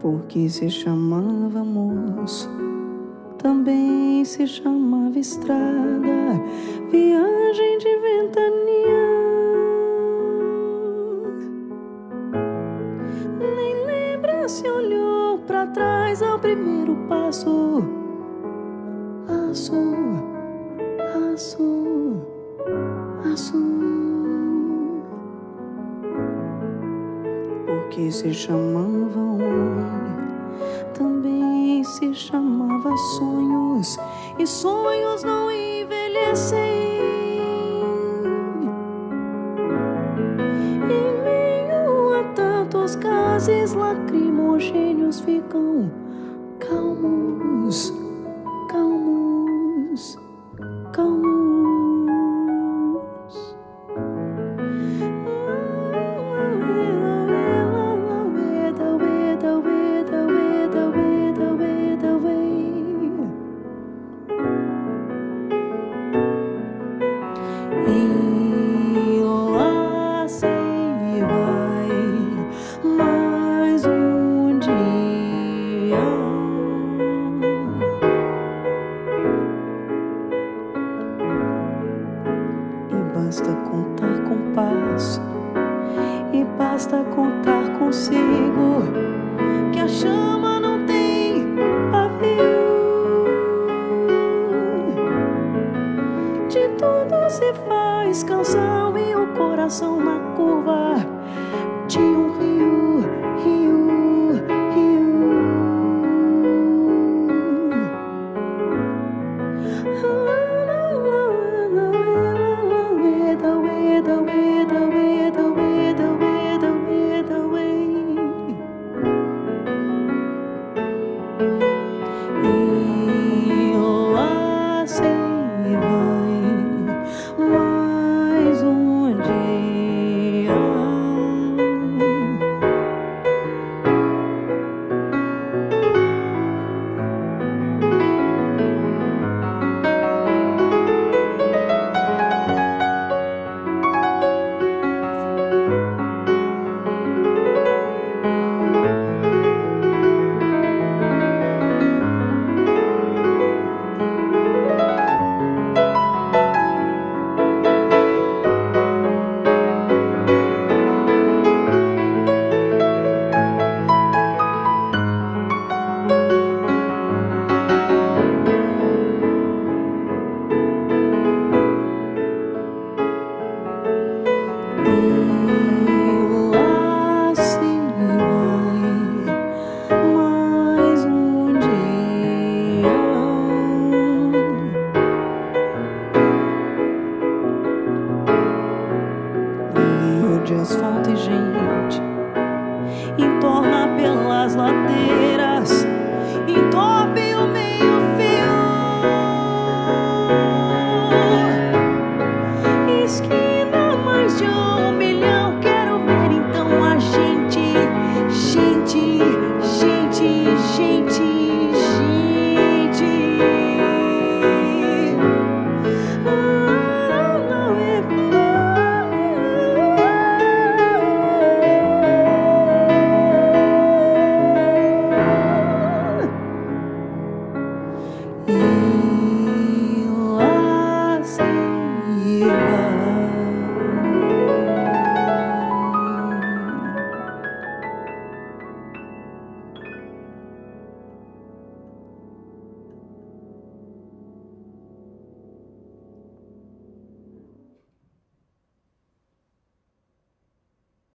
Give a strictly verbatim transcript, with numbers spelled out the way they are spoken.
porque se chamava moço, também se chamava estrada, viagem de ventania. Nem lembra se olhou pra trás ao primeiro passo. Aço, aço, aço. Porque se chamava homem, também se chamava sonhos, e sonhos não envelhecem. Em meio a tantos gases lacrimogêneos ficam calmos, calmos, calmos. E lá se vai mais um dia, e basta contar com passo, e basta contar consigo, que a chama não tem pavio. De tudo se faz canção, e o coração na curva de um rio, rio, rio. E lá se vai mais um dia. De asfalto e gente entorna pelas ladeiras, entope o